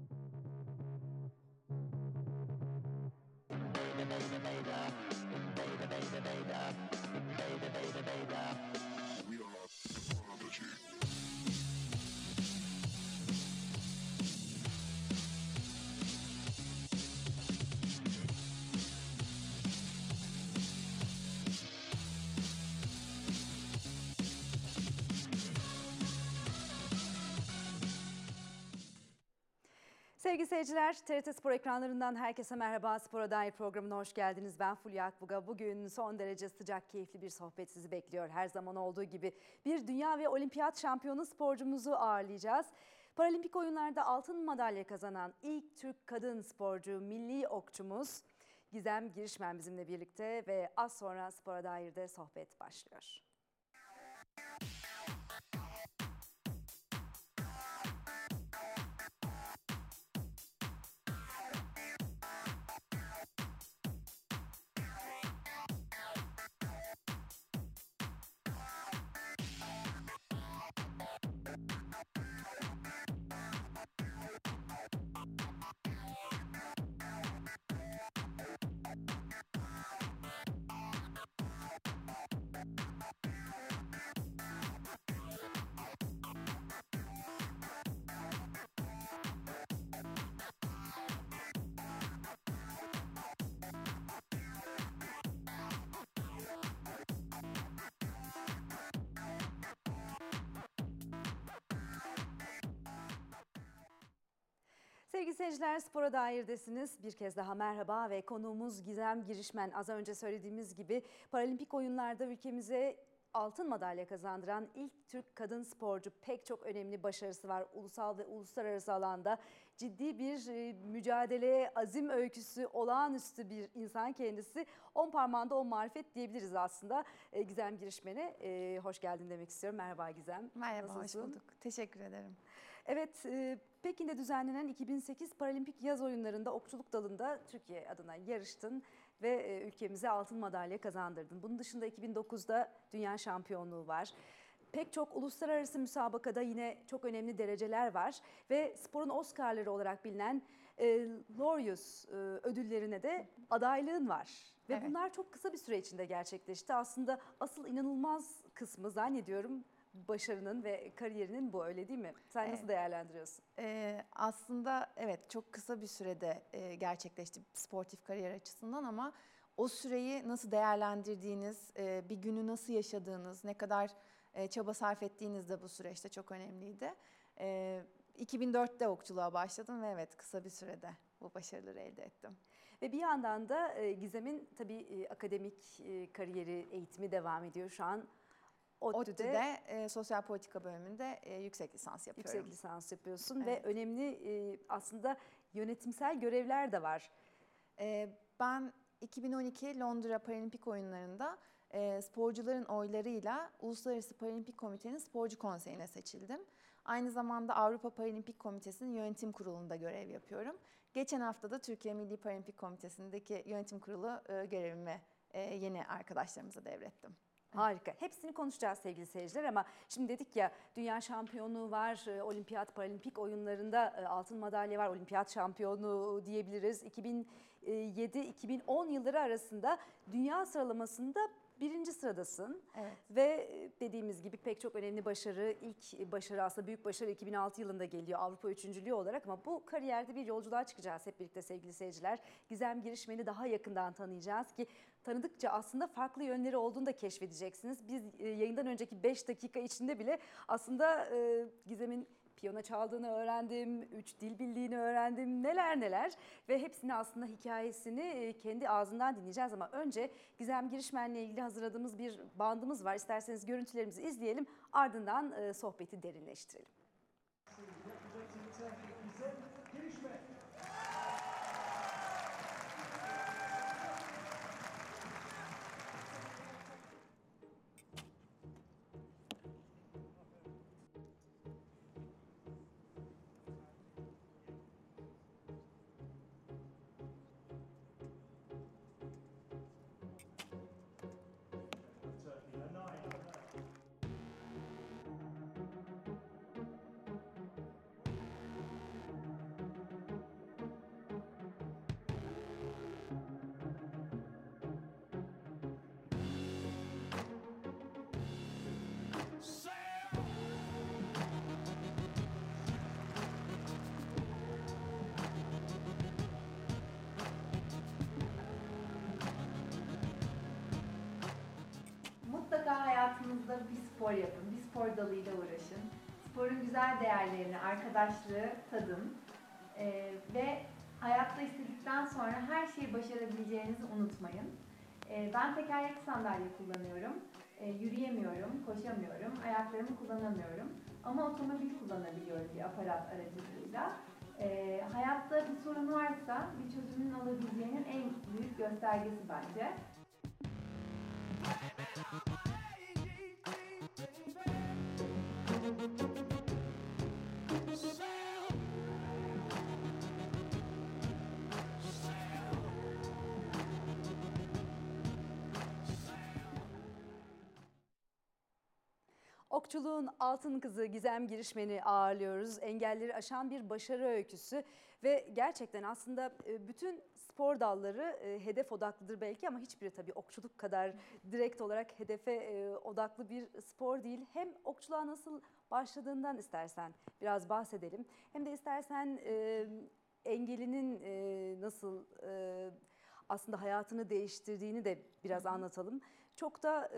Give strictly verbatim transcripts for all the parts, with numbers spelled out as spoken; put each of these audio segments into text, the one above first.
Sevgili seyirciler, T R T Spor ekranlarından herkese merhaba. Spora Dair programına hoş geldiniz. Ben Fulya Akbuga. Bugün son derece sıcak, keyifli bir sohbet sizi bekliyor. Her zaman olduğu gibi bir dünya ve olimpiyat şampiyonu sporcumuzu ağırlayacağız. Paralimpik oyunlarda altın madalya kazanan ilk Türk kadın sporcu, milli okçumuz Gizem Girişmen bizimle birlikte ve az sonra Spora Dair'de sohbet başlıyor. Sevgili seyirciler, Spora Dair'desiniz. Bir kez daha merhaba ve konuğumuz Gizem Girişmen. Az önce söylediğimiz gibi Paralimpik oyunlarda ülkemize altın madalya kazandıran ilk Türk kadın sporcu. Pek çok önemli başarısı var. Ulusal ve uluslararası alanda ciddi bir mücadele, azim öyküsü, olağanüstü bir insan kendisi. On parmağında on marifet diyebiliriz aslında. Gizem Girişmen'e hoş geldin demek istiyorum. Merhaba Gizem. Merhaba, nasılsın? Hoş bulduk. Teşekkür ederim. Evet, Pekin'de düzenlenen iki bin sekiz Paralimpik yaz oyunlarında okçuluk dalında Türkiye adına yarıştın ve ülkemize altın madalya kazandırdın. Bunun dışında iki bin dokuzda dünya şampiyonluğu var. Pek çok uluslararası müsabakada yine çok önemli dereceler var ve sporun Oscar'ları olarak bilinen e, Laureus e, ödüllerine de adaylığın var. Ve evet, bunlar çok kısa bir süre içinde gerçekleşti. Aslında asıl inanılmaz kısmı zannediyorum başarının ve kariyerinin bu, öyle değil mi? Sen evet, nasıl değerlendiriyorsun? Ee, aslında evet, çok kısa bir sürede e, gerçekleşti sportif kariyer açısından ama o süreyi nasıl değerlendirdiğiniz, e, bir günü nasıl yaşadığınız, ne kadar e, çaba sarf ettiğiniz de bu süreçte çok önemliydi. E, iki bin dörtte okçuluğa başladım ve evet, kısa bir sürede bu başarıları elde ettim. Ve bir yandan da e, Gizem'in tabii e, akademik e, kariyeri, eğitimi devam ediyor şu an. ODTÜ'de, ODTÜ'de e, sosyal politika bölümünde e, yüksek lisans yapıyorum. Yüksek lisans yapıyorsun, evet, ve önemli e, aslında yönetimsel görevler de var. E, ben iki bin on iki Londra Paralimpik oyunlarında e, sporcuların oylarıyla Uluslararası Paralimpik Komitenin Sporcu Konseyi'ne seçildim. Aynı zamanda Avrupa Paralimpik Komitesi'nin yönetim kurulunda görev yapıyorum. Geçen hafta da Türkiye Milli Paralimpik Komitesi'ndeki yönetim kurulu e, görevimi e, yeni arkadaşlarımıza devrettim. Harika. Hepsini konuşacağız sevgili seyirciler ama şimdi dedik ya, dünya şampiyonluğu var, olimpiyat, paralimpik oyunlarında altın madalya var, olimpiyat şampiyonu diyebiliriz. iki bin yedi iki bin on yılları arasında dünya sıralamasında birinci sıradasın. Evet. Ve dediğimiz gibi pek çok önemli başarı, ilk başarı aslında büyük başarı iki bin altı yılında geliyor Avrupa üçüncülüğü olarak, ama bu kariyerde bir yolculuğa çıkacağız hep birlikte sevgili seyirciler. Gizem Girişmen'i daha yakından tanıyacağız ki tanıdıkça aslında farklı yönleri olduğunu da keşfedeceksiniz. Biz yayından önceki beş dakika içinde bile aslında Gizem'in piyano çaldığını öğrendim, üç dil bildiğini öğrendim, neler neler, ve hepsini aslında hikayesini kendi ağzından dinleyeceğiz. Ama önce Gizem Girişmen'le ilgili hazırladığımız bir bandımız var. İsterseniz görüntülerimizi izleyelim, ardından sohbeti derinleştirelim. Gizem Girişmen. bir spor yapın, bir spor dalıyla uğraşın. Sporun güzel değerlerini, arkadaşlığı tadın. Ee, ve hayatta istedikten sonra her şeyi başarabileceğinizi unutmayın. Ee, ben tekerlekli sandalye kullanıyorum. Ee, yürüyemiyorum, koşamıyorum, ayaklarımı kullanamıyorum. Ama otomobil kullanabiliyorum bir aparat aracılığıyla. Ee, hayatta bir sorun varsa bir çözümün olabileceğinin en büyük göstergesi bence. Okçuluğun altın kızı Gizem Girişmen'i ağırlıyoruz. Engelleri aşan bir başarı öyküsü ve gerçekten aslında bütün spor dalları hedef odaklıdır belki ama hiçbiri tabii okçuluk kadar direkt olarak hedefe odaklı bir spor değil. Hem okçuluğa nasıl başladığından istersen biraz bahsedelim. Hem de istersen engelinin nasıl aslında hayatını değiştirdiğini de biraz anlatalım. Çok da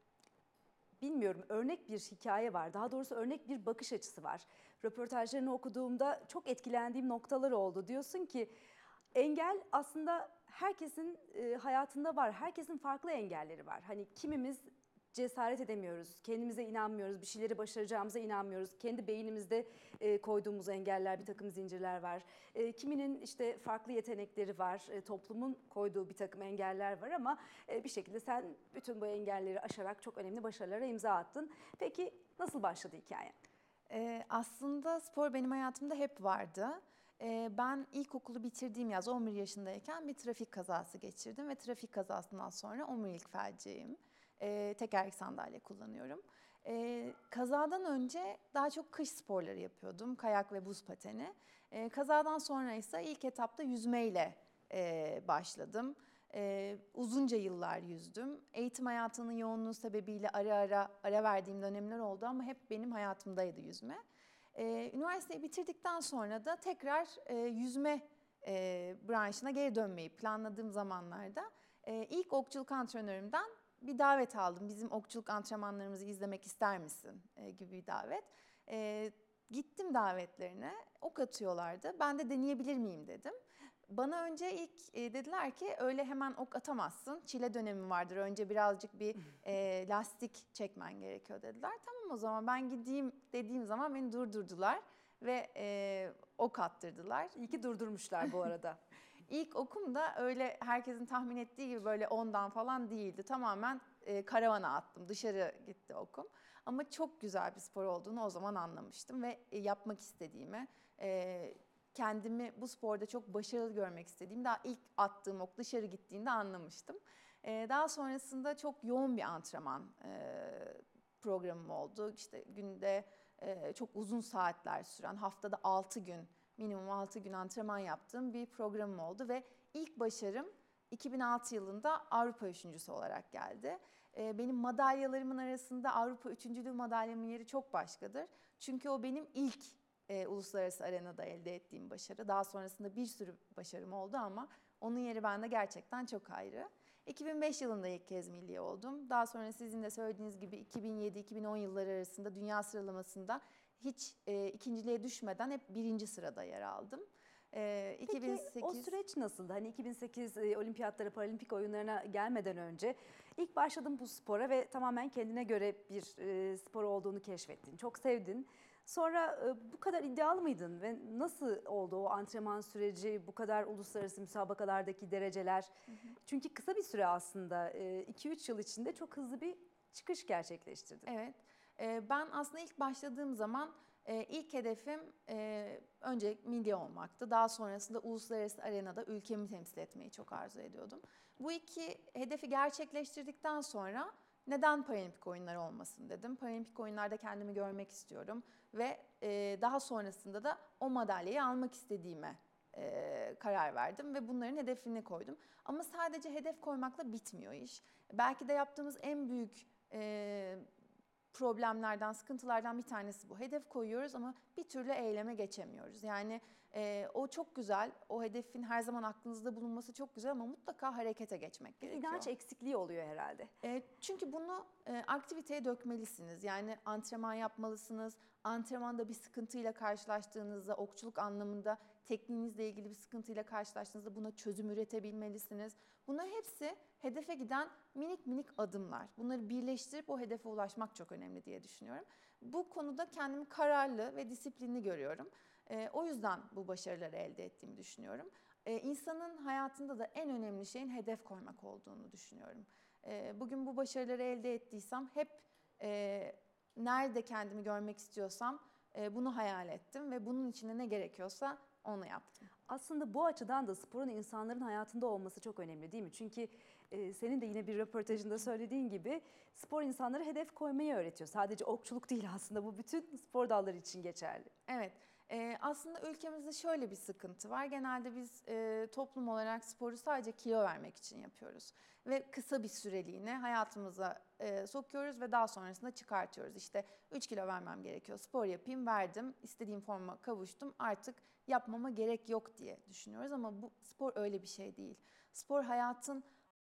bilmiyorum, örnek bir hikaye var. Daha doğrusu örnek bir bakış açısı var. Röportajlarını okuduğumda çok etkilendiğim noktalar oldu. Diyorsun ki engel aslında herkesin hayatında var. Herkesin farklı engelleri var. Hani kimimiz cesaret edemiyoruz, kendimize inanmıyoruz, bir şeyleri başaracağımıza inanmıyoruz. Kendi beynimizde koyduğumuz engeller, bir takım zincirler var. Kiminin işte farklı yetenekleri var, toplumun koyduğu bir takım engeller var ama bir şekilde sen bütün bu engelleri aşarak çok önemli başarılara imza attın. Peki nasıl başladı hikaye? Ee, aslında spor benim hayatımda hep vardı. Ee, ben ilkokulu bitirdiğim yaz on bir yaşındayken bir trafik kazası geçirdim ve trafik kazasından sonra omurilik felciyim. Ee, tekerlek sandalye kullanıyorum. Ee, kazadan önce daha çok kış sporları yapıyordum, kayak ve buz pateni. Ee, kazadan sonra ise ilk etapta yüzmeyle e, başladım. Ee, uzunca yıllar yüzdüm. Eğitim hayatının yoğunluğu sebebiyle ara ara ara verdiğim dönemler oldu ama hep benim hayatımdaydı yüzme. Ee, üniversiteyi bitirdikten sonra da tekrar e, yüzme e, branşına geri dönmeyi planladığım zamanlarda e, ilk okçuluk antrenörümden bir davet aldım. Bizim okçuluk antrenmanlarımızı izlemek ister misin e, gibi bir davet. E, gittim davetlerine, ok atıyorlardı. Ben de deneyebilir miyim dedim. Bana önce ilk e, dediler ki öyle hemen ok atamazsın. Çile dönemi vardır. Önce birazcık bir e, lastik çekmen gerekiyor dediler. Tamam o zaman ben gideyim dediğim zaman beni durdurdular ve e, ok attırdılar. İyi ki durdurmuşlar bu arada. İlk okum da öyle herkesin tahmin ettiği gibi böyle ondan falan değildi. Tamamen e, karavana attım. Dışarı gitti okum. Ama çok güzel bir spor olduğunu o zaman anlamıştım ve e, yapmak istediğimi, e, kendimi bu sporda çok başarılı görmek istediğimi daha ilk attığım ok dışarı gittiğinde anlamıştım. E, daha sonrasında çok yoğun bir antrenman e, programım oldu. İşte günde e, çok uzun saatler süren, haftada altı gün, minimum altı gün antrenman yaptığım bir programım oldu ve ilk başarım iki bin altı yılında Avrupa üçüncüsü olarak geldi. Benim madalyalarımın arasında Avrupa üçüncülüğü madalyamın yeri çok başkadır. Çünkü o benim ilk e, uluslararası arenada elde ettiğim başarı. Daha sonrasında bir sürü başarım oldu ama onun yeri bende gerçekten çok ayrı. iki bin beş yılında ilk kez milli oldum. Daha sonra sizin de söylediğiniz gibi iki bin yedi iki bin on yılları arasında dünya sıralamasında hiç e, ikinciliğe düşmeden hep birinci sırada yer aldım. E, Peki iki bin sekiz... o süreç nasıldı? Hani iki bin sekiz e, olimpiyatlara, paralimpik oyunlarına gelmeden önce ilk başladın bu spora ve tamamen kendine göre bir e, spor olduğunu keşfettin. Çok sevdin. Sonra e, bu kadar iddialı mıydın ve nasıl oldu o antrenman süreci, bu kadar uluslararası müsabakalardaki dereceler? Hı hı. Çünkü kısa bir süre aslında iki üç yıl içinde çok hızlı bir çıkış gerçekleştirdin. Evet. Ben aslında ilk başladığım zaman ilk hedefim önce milli olmaktı. Daha sonrasında uluslararası arenada ülkemi temsil etmeyi çok arzu ediyordum. Bu iki hedefi gerçekleştirdikten sonra neden paralimpik oyunlar olmasın dedim. Paralimpik oyunlarda kendimi görmek istiyorum ve daha sonrasında da o madalyayı almak istediğime karar verdim ve bunların hedefini koydum. Ama sadece hedef koymakla bitmiyor iş. Belki de yaptığımız en büyük problemlerden, sıkıntılardan bir tanesi bu. Hedef koyuyoruz ama bir türlü eyleme geçemiyoruz. Yani e, o çok güzel, o hedefin her zaman aklınızda bulunması çok güzel ama mutlaka harekete geçmek Bir gerekiyor. inanç eksikliği oluyor herhalde. E, çünkü bunu e, aktiviteye dökmelisiniz. Yani antrenman yapmalısınız. Antrenmanda bir sıkıntıyla karşılaştığınızda, okçuluk anlamında tekniğinizle ilgili bir sıkıntıyla karşılaştığınızda buna çözüm üretebilmelisiniz. Bunlar hepsi hedefe giden minik minik adımlar. Bunları birleştirip o hedefe ulaşmak çok önemli diye düşünüyorum. Bu konuda kendimi kararlı ve disiplinli görüyorum. E, o yüzden bu başarıları elde ettiğimi düşünüyorum. E, insanın hayatında da en önemli şeyin hedef koymak olduğunu düşünüyorum. E, bugün bu başarıları elde ettiysem hep e, nerede kendimi görmek istiyorsam e, bunu hayal ettim ve bunun içinde ne gerekiyorsa onu yaptım. Aslında bu açıdan da sporun insanların hayatında olması çok önemli değil mi? Çünkü e, senin de yine bir röportajında söylediğin gibi spor insanlara hedef koymayı öğretiyor. Sadece okçuluk değil aslında, bu bütün spor dalları için geçerli. Evet, e, aslında ülkemizde şöyle bir sıkıntı var. Genelde biz e, toplum olarak sporu sadece kilo vermek için yapıyoruz. Ve kısa bir süreliğine hayatımıza e, sokuyoruz ve daha sonrasında çıkartıyoruz. İşte üç kilo vermem gerekiyor, spor yapayım, verdim, istediğim forma kavuştum, artık yapmama gerek yok diye düşünüyoruz. Ama bu spor öyle bir şey değil. Spor hayatın